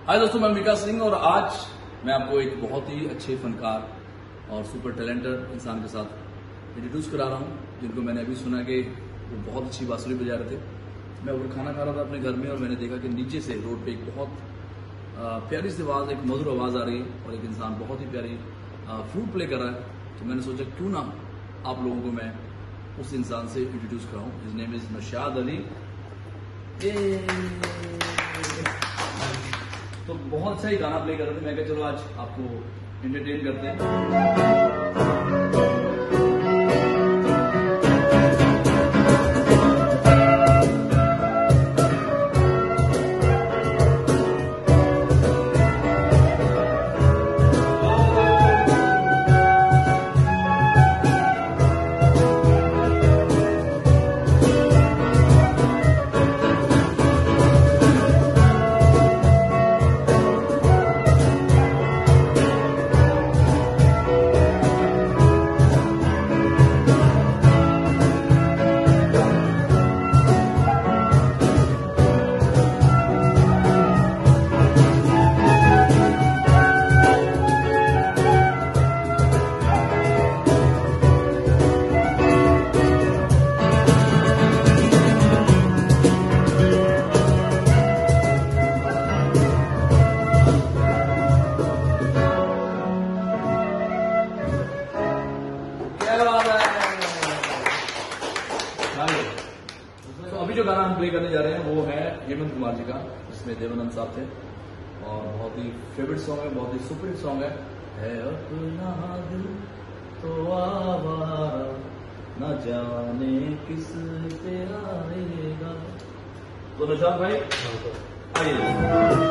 हाय दोस्तों, मैं विकास सिंह और आज मैं आपको एक बहुत ही अच्छे फनकार और सुपर टैलेंटेड इंसान के साथ इंट्रोड्यूस करा रहा हूँ, जिनको मैंने अभी सुना कि वो बहुत अच्छी बांसुरी बजा रहे थे। मैं ऊपर खाना खा रहा था अपने घर में और मैंने देखा कि नीचे से रोड पे एक बहुत प्यारी सी आवाज़, एक मधुर आवाज़ आ रही है और एक इंसान बहुत ही प्यारी फ्लूट प्ले कर रहा है। तो मैंने सोचा क्यों ना आप लोगों को मैं उस इंसान से इंट्रोड्यूस कराऊँ। His name is Naushad Ali. तो बहुत अच्छा ही गाना प्ले कर रहे थे। मैं कहा चलो आज आपको एंटरटेन करते हैं। तो अभी जो गाना हम प्ले करने जा रहे हैं वो है हेमंत कुमार जी का, जिसमें देवानंद साहब थे और बहुत ही फेवरेट सॉन्ग है, बहुत ही सुपर हिट सॉन्ग है अपना दिल तो आवारा न जाने किस पे आएगा। तो नशाद भाई आइए।